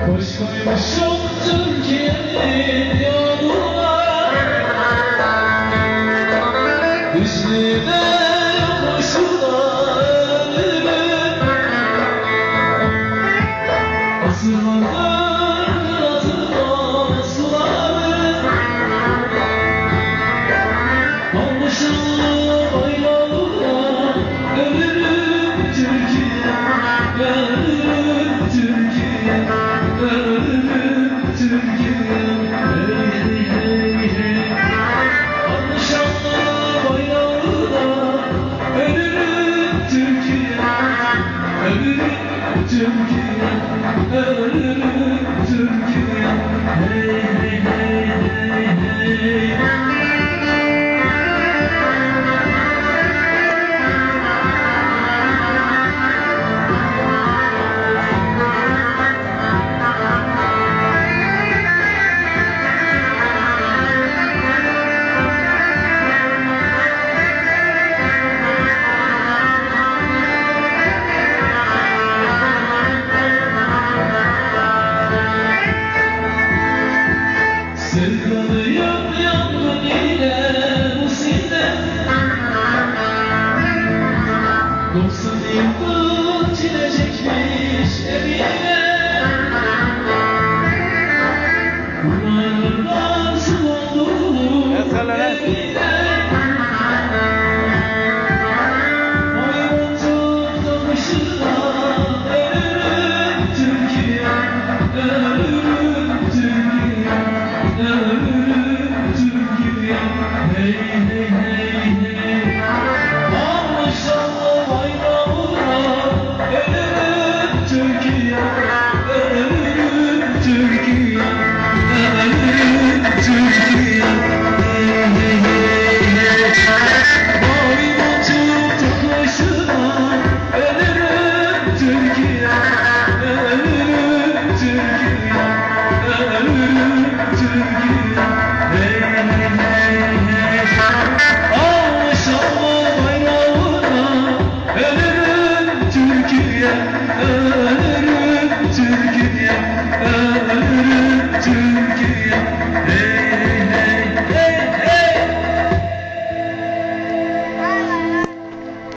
Hoş koymuşum Türkiye'nin yoluna, Düşlü'de yokuşuna ölürüm. Asırlardır atılan suları, almışım bayrağına ölürüm Türkiye, ölürüm Türkiye, ölürüm Türkiye. Hey hey hey, almışım bayrağına ölürüm Türkiye, ölürüm Türkiye, ölürüm Türkiye. Hey hey hey hey hey. Sevdalıyım yangın ile musibet, 90 yıl çile çekmiş evine, bunlardan su oldu evine. Hayvancık tamışına ölürüm Türkiye, ölürüm